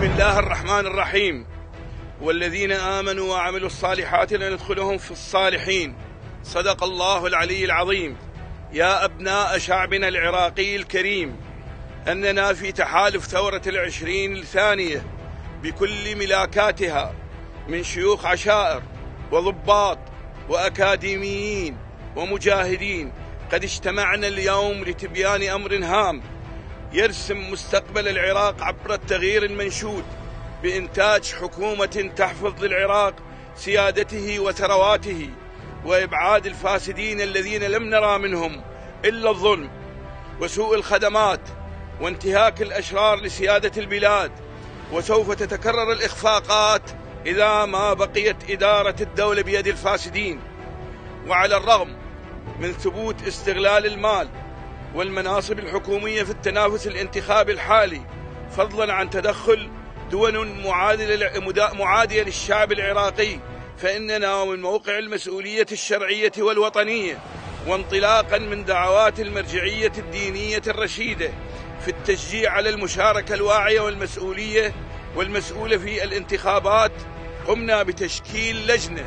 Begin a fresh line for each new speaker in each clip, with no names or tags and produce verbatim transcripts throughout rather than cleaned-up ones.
بسم الله الرحمن الرحيم. والذين آمنوا وعملوا الصالحات لندخلهم في الصالحين. صدق الله العلي العظيم. يا أبناء شعبنا العراقي الكريم، أننا في تحالف ثورة العشرين الثانية بكل ملاكاتها من شيوخ عشائر وضباط وأكاديميين ومجاهدين قد اجتمعنا اليوم لتبيان أمر هام يرسم مستقبل العراق عبر التغيير المنشود بإنتاج حكومة تحفظ للعراق سيادته وثرواته، وإبعاد الفاسدين الذين لم نرى منهم إلا الظلم وسوء الخدمات وانتهاك الأشرار لسيادة البلاد. وسوف تتكرر الإخفاقات إذا ما بقيت إدارة الدولة بيد الفاسدين. وعلى الرغم من ثبوت استغلال المال والمناصب الحكومية في التنافس الانتخابي الحالي، فضلا عن تدخل دول معادية للشعب العراقي، فإننا من موقع المسؤولية الشرعية والوطنية، وانطلاقا من دعوات المرجعية الدينية الرشيدة في التشجيع على المشاركة الواعية والمسؤولية والمسؤولة في الانتخابات، قمنا بتشكيل لجنة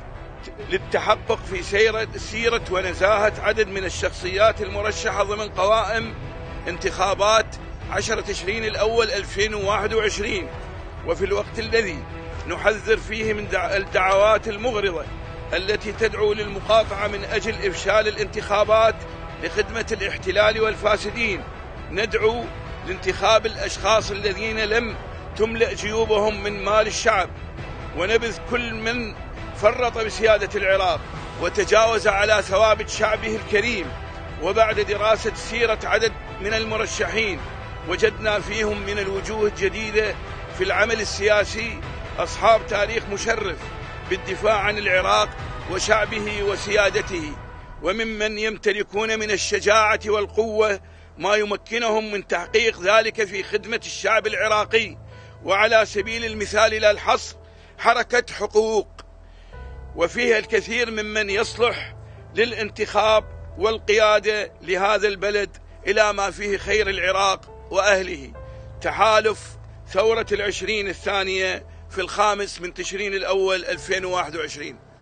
للتحقق في سيرة, سيرة ونزاهة عدد من الشخصيات المرشحة ضمن قوائم انتخابات عشرة تشرين الأول ألفين وواحد وعشرين، وفي الوقت الذي نحذر فيه من الدعوات المغرضة التي تدعو للمقاطعة من أجل إفشال الانتخابات لخدمة الاحتلال والفاسدين، ندعو لانتخاب الأشخاص الذين لم تملأ جيوبهم من مال الشعب، ونبذ كل من فرط بسيادة العراق وتجاوز على ثوابت شعبه الكريم. وبعد دراسة سيرة عدد من المرشحين وجدنا فيهم من الوجوه الجديدة في العمل السياسي أصحاب تاريخ مشرف بالدفاع عن العراق وشعبه وسيادته، وممن يمتلكون من الشجاعة والقوة ما يمكنهم من تحقيق ذلك في خدمة الشعب العراقي. وعلى سبيل المثال لا الحصر حركة حقوق، وفيها الكثير ممن يصلح للانتخاب والقيادة لهذا البلد إلى ما فيه خير العراق وأهله. تحالف ثورة العشرين الثانية في الخامس من تشرين الأول ألفين وواحد وعشرين.